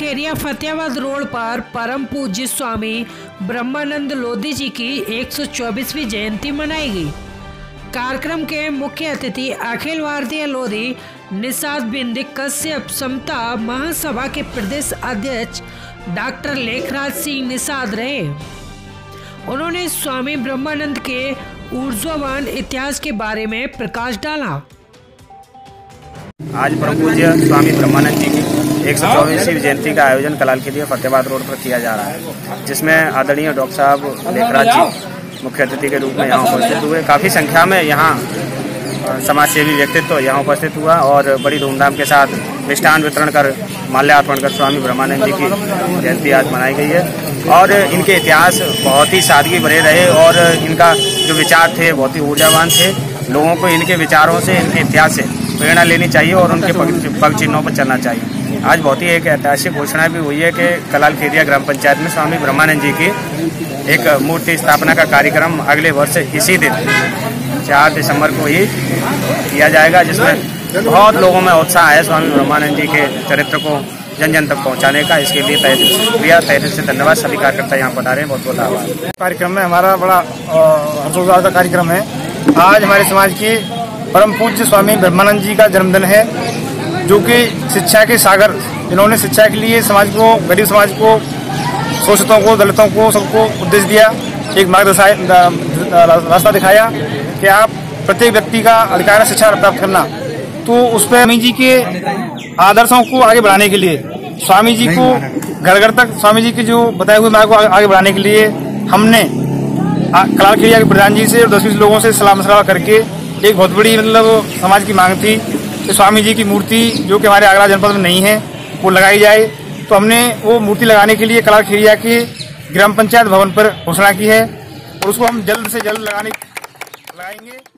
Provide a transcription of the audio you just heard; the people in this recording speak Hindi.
खेरिया फतेहाबाद रोड पर परम पूज्य स्वामी ब्रह्मानंद लोधी जी की 124वीं जयंती मनाई गई। कार्यक्रम के मुख्य अतिथि अखिल भारतीय लोधी निषाद बिंद कश्यप समता महासभा के प्रदेश अध्यक्ष डॉक्टर लेखराज सिंह निषाद रहे। उन्होंने स्वामी ब्रह्मानंद के ऊर्जावान इतिहास के बारे में प्रकाश डाला। आज परम पूज्य स्वामी ब्रह्मानंद जी की 124वीं जयंती का आयोजन कलाल के लिए फतेहाबाद रोड पर किया जा रहा है, जिसमें आदरणीय डॉक्टर साहब लेखराज जी मुख्य अतिथि के रूप में यहाँ उपस्थित हुए। काफ़ी संख्या में यहाँ समाजसेवी व्यक्तित्व यहाँ उपस्थित हुआ और बड़ी धूमधाम के साथ मिष्ठान वितरण कर माल्यार्पण कर स्वामी ब्रह्मानंद जी की जयंती आज मनाई गई है। और इनके इतिहास बहुत ही सादगी भरे रहे और इनका जो विचार थे बहुत ही ऊर्जावान थे। लोगों को इनके विचारों से, इनके इतिहास से प्रेरणा लेनी चाहिए और उनके पग चिन्हों पर चलना चाहिए। आज बहुत ही एक ऐतिहासिक घोषणा भी हुई है कि कलाल खेरिया ग्राम पंचायत में स्वामी ब्रह्मानंद जी की एक मूर्ति स्थापना का कार्यक्रम अगले वर्ष इसी दिन 4 दिसंबर को ही किया जाएगा, जिसमें बहुत लोगों में उत्साह है स्वामी ब्रह्मानंद जी के चरित्र को जन जन तक पहुंचाने का। इसके लिए तहे दिल से धन्यवाद। सभी कार्यकर्ता यहाँ पर आ रहे हैं, बहुत बहुत आभार। कार्यक्रम में हमारा बड़ा हर्षोल्लास का कार्यक्रम है। आज हमारे समाज के परम पूज्य स्वामी ब्रह्मानंद जी का जन्मदिन है, जो कि शिक्षा के सागर, इन्होंने शिक्षा के लिए समाज को, गरीब समाज को, शोषितों को, दलितों को, सबको उद्देश्य दिया, एक रास्ता दिखाया कि आप प्रत्येक व्यक्ति का अधिकार है शिक्षा प्राप्त करना। तो उस पर स्वामी जी के आदर्शों को आगे बढ़ाने के लिए, स्वामी जी को घर घर तक स्वामी जी के जो बताए हुए मार्ग को आगे बढ़ाने के लिए हमने कलाल खेरिया के प्रधान जी से और 10-20 लोगों से सलाह मशवरा करके एक बहुत बड़ी समाज की मांग थी कि स्वामी जी की मूर्ति जो कि हमारे आगरा जनपद में नहीं है वो लगाई जाए। तो हमने वो मूर्ति लगाने के लिए कलाल खेरिया के ग्राम पंचायत भवन पर घोषणा की है और उसको हम जल्द से जल्द लगाएंगे।